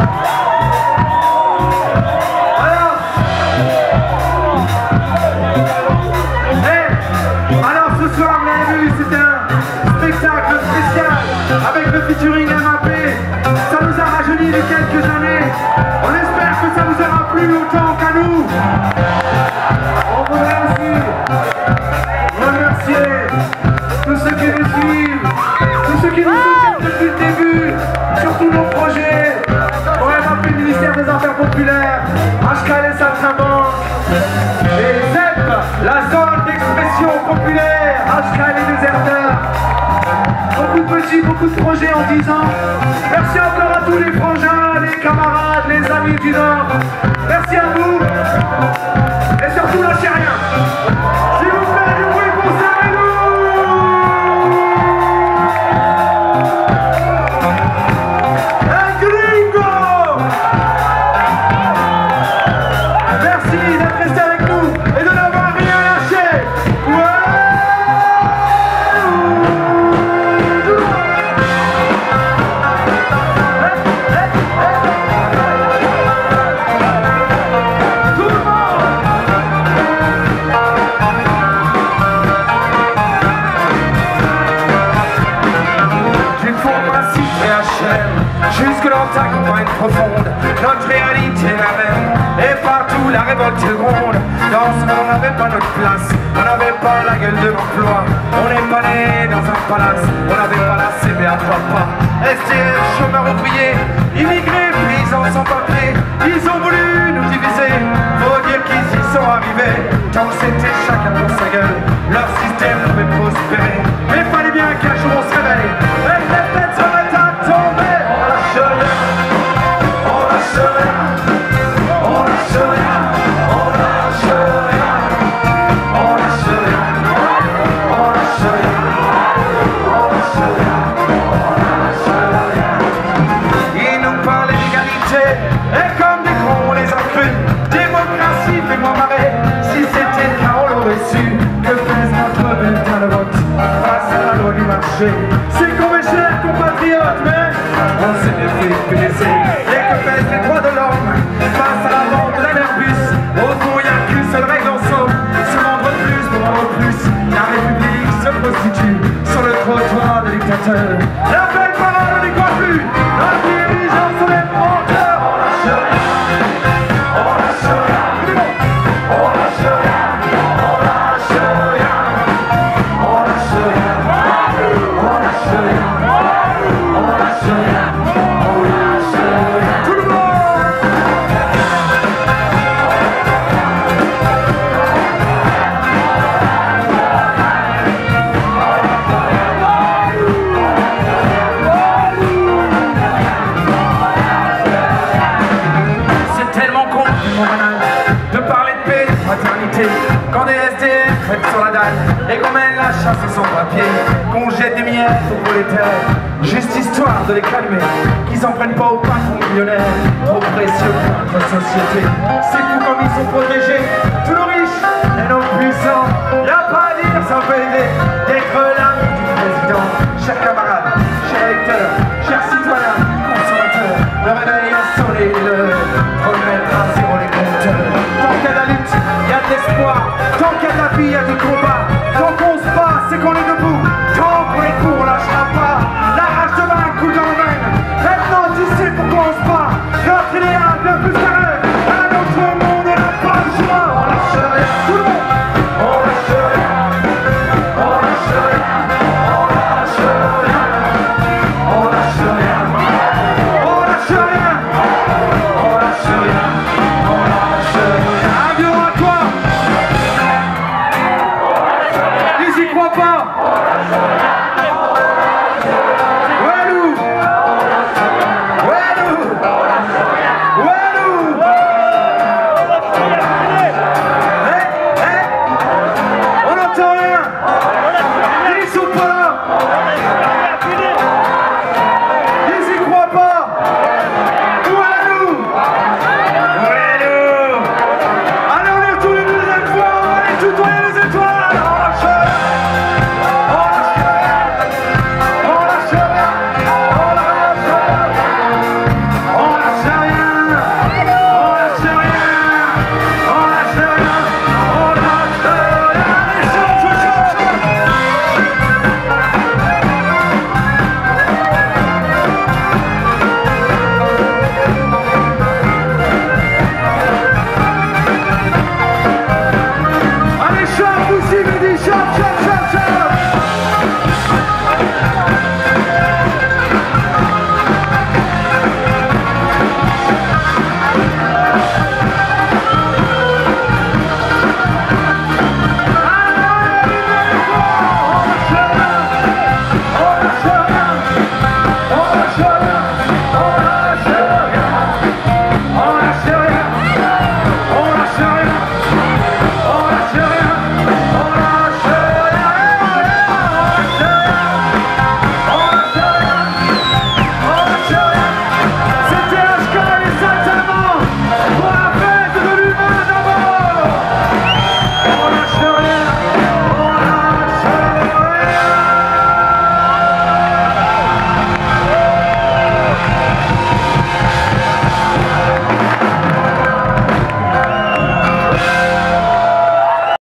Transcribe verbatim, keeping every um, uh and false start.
Avec le featuring M A P, ça nous a rajeuni de quelques années. On espère que ça vous aura plu autant qu'à nous. On voudrait aussi remercier tous ceux qui nous suivent, tous ceux qui nous soutiennent depuis le début, sur tous nos projets. Pour M A P, le ministère des Affaires Populaires, H K L S Altraban, et Z E P, la zone d'expression populaire, H K L et Déserteur. Beaucoup de petits, beaucoup de projets en dix ans. Merci encore à tous les frangins, les camarades, les amis du Nord. Merci à vous. Et surtout, lâchez rien. S'il vous plaît, du bruit pour ça et nous. Un gringo. Merci d'être resté avec nous et de n'avoir rien lâché. Ouais. Jusque dans ta campagne profonde, notre réalité est la même. Et partout la révolte gronde. Dans ce monde on n'avait pas notre place, on n'avait pas la gueule de l'emploi. On n'est pas né dans un palace, on n'avait pas la C B à trois pas. S D F, chômeurs ouvriers, immigrés, paysans sans papier. Ils ont voulu nous diviser, faut dire qu'ils y sont arrivés. Tant que c'était chacun pour sa gueule, leur système pouvait prospérer. Mais fallait bien qu'un jour on se réveille et que les têtes se mettent à tomber. C'est qu'on est chers compatriotes, mais on s'est fait blesser. Et que pèsent les droits de l'homme face à la vente d'un Airbus? Au fond, il n'y a qu'une seule règle en somme: se vendre plus pour vendre plus. La République se prostitue sur le trottoir des dictateurs. La belle parole n'y croit plus. Nos dirigeants sont des menteurs. On lâche rien, on lâche rien, on lâche rien, on lâche rien, on lâche rien. Tout le monde! C'est tellement con, mon banal, de parler de paix, de fraternité, quand des S D F mettent sur la dalle et qu'on mène la chasse sans papier, qu'on jette des miettes aux prolétaires, juste histoire de les calmer, qu'ils s'en prennent pas aux patrons millionnaires, trop précieux pour notre société. C'est fou comme ils sont protégés, tous nos riches et nos puissants. Y'a pas à dire, ça peut aider d'être l'ami du président. Chers camarades, chers lecteurs, chers citoyens, consommateurs, le réveil a sonné l'heure, remettre à zéro les compteurs. Tant qu'il y a de la lutte, il y a de l'espoir, tant qu'il y a de la vie, il y a du combat.